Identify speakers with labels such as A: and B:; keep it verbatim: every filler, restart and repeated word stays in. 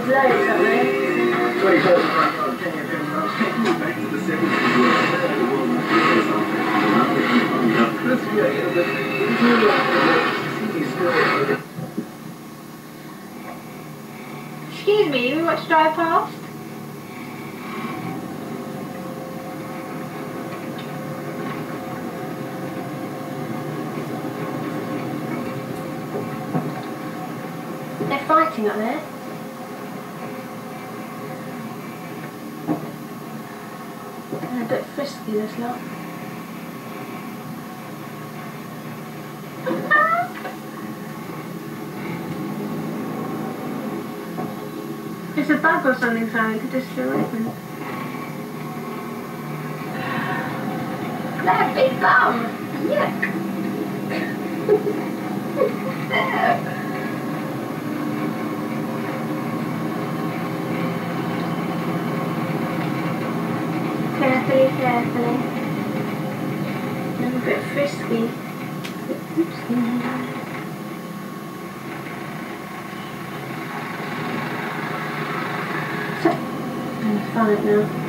A: loads up there. Excuse me, we want to drive past? They're fighting up there. They're a bit frisky, this lot. It's a bug or something, so you could just do it. That big bum! Yuck! Carefully, carefully. I'm a bit frisky. Oopsie. So, I'm gonna find it now.